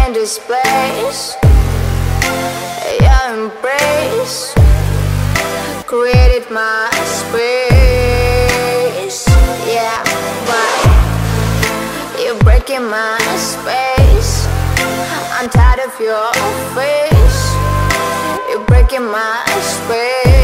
into space. Your embrace created my space. Yeah, but you're breaking my space. I'm tired of your face. You're breaking my space.